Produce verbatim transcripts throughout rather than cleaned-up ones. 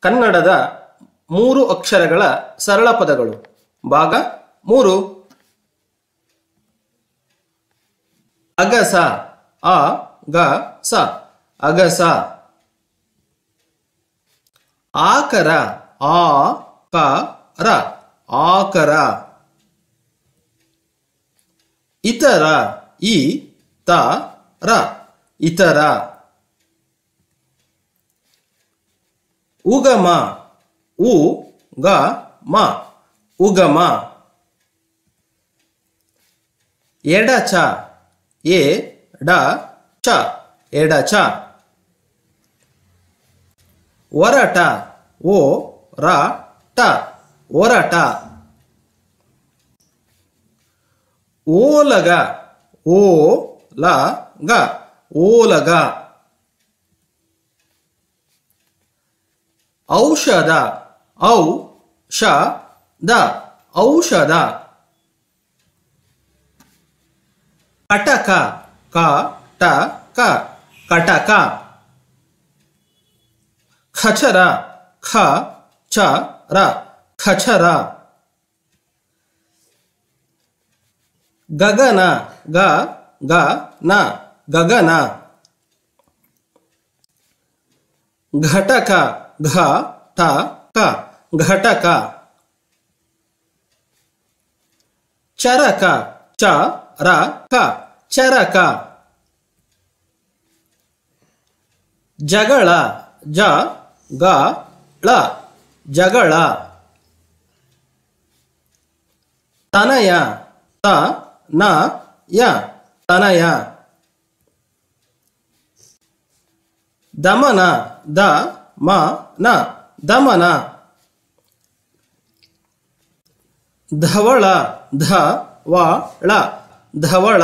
ಕನ್ನಡದ ಮೂರು ಅಕ್ಷರಗಳ ಸರಳ ಪದಗಳು ಭಾಗ ಮೂರು. ಅಗಸ ಅ ಗ ಸ ಅಗಸ. ಆಕರ ಆ ಕ ರ ಆಕರ. ಇತರ ಇ ತ ರ ಇತರ. ಉಗಮ ಉ ಗ ಮ ಉಗಮ. ಎಡಚ ಎ ಡ ಚ ಎಡಚ. ಒರಟ ಓ ರ ಟ ಒರಟ. ಓಲಗ ಓ ಲ ಗ ಓಲಗ. ಔಷಧ ಔ ಷ ದ ಔಷಧ. ಕಟಕ ಕ ಟ ಕ ಕಟಕ. ಖಚರ ಖ ಚ ರ ಖಚರ. ಗಗನ ಗ ಗ ನ ಗಗನ. ಘಟಕ ಘ ಟ ಕ ಘಟಕ. ಚರಕ ಚ ರ ಕ ಚರಕ. ಜಗಳ ಜ ಗ ಳ ಜಗಳ. ತನಯ ತ ನ ಯ ತನಯ. ದಮನ ದ ಮ ನ ದಮನ. ಧವಳ ಧ ವ ಳ ಧವಳ.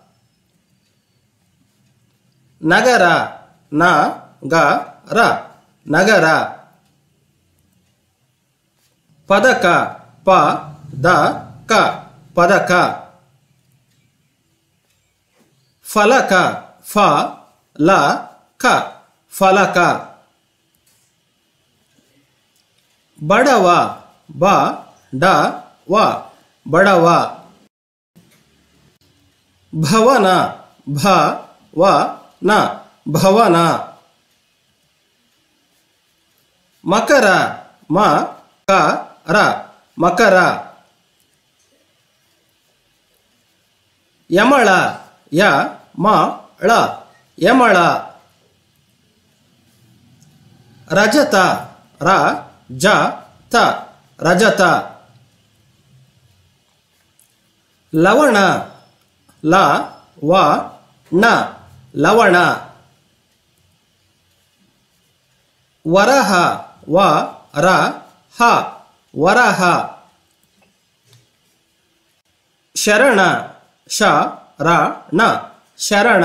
ನಗರ ನ ಗ ರ ನಗರ. ಪದಕ ಪ ದ ಕ ಪದಕ. ಫಲಕ ಫ ಲ ಕ ಫಲಕ. ಬಡವ ಬ ಡ ವ ಬಡವ. ಭವನ ಭ ವ ನ ಭವನ. ಮಕರ ಮ ಕ ರ ಮಕರ. ಯಮಳ ಯ ಮ ಳ ಯಮಳ. ರಜತ ರ ಜ ತ ರಜತ. ಲವಣ ಲ ವ ಣ ಲವಣ. ವರಹ ವ ರ ಹ ವರಹ. ಶರಣ ಶ ರ ಣ ಶರಣ.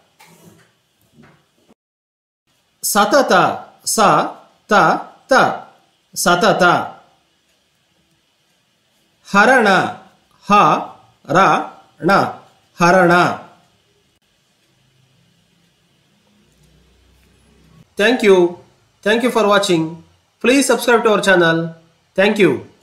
ಸತತ ಸ ತ ತ ಸತತ. ಹರಣ ಹ ರ ಣ ಹರಣ. Thank you. Thank you for watching. Please subscribe to our channel. Thank you.